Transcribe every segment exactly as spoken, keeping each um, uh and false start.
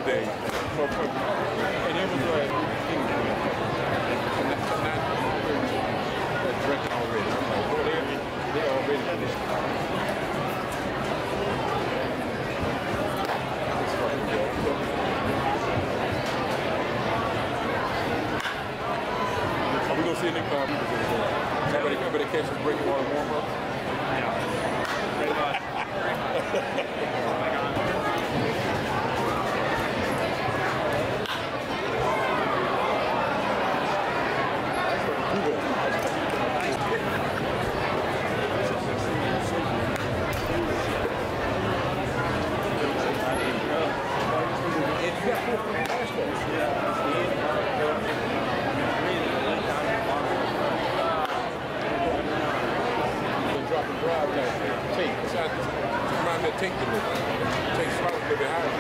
old days. So, and it was like, and that's not drinking already. I'm like, boy, they, they already finished. It's fucking good. Are we gonna see any car people today? Everybody, everybody catch us breaking water warm up? Yeah. Pretty much. Oh my God. Drop and drive like take. It's out remind me of take the little. Take slow a little bit higher.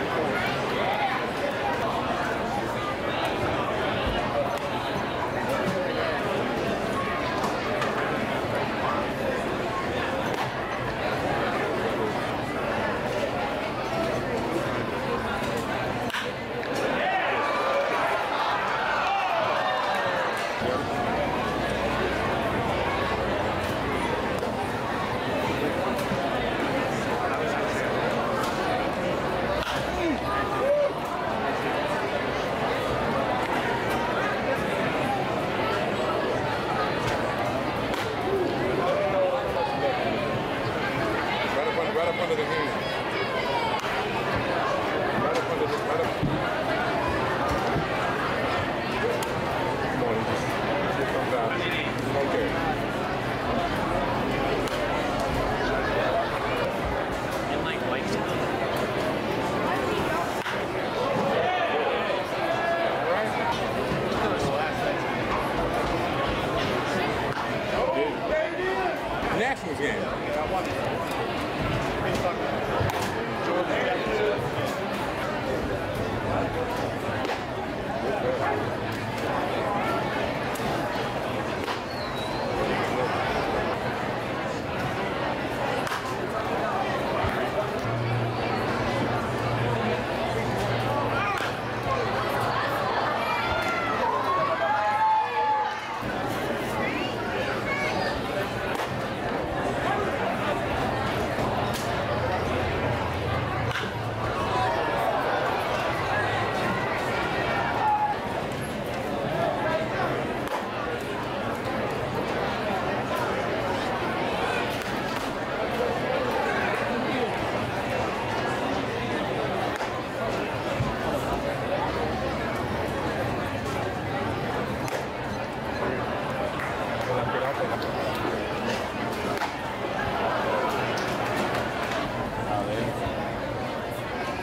Right up under the hand. Right up under the, right up. Come on, just, just comes out. Okay. And like white stuff. All right. Nationals game.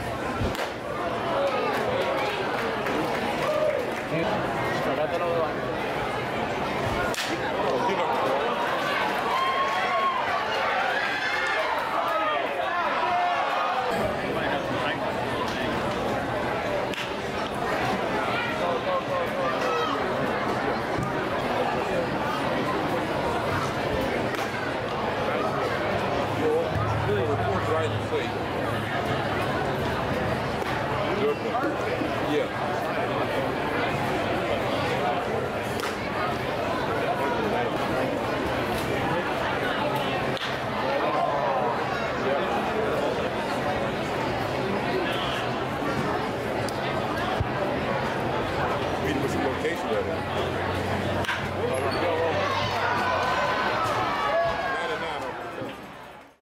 Tratátelo de baño.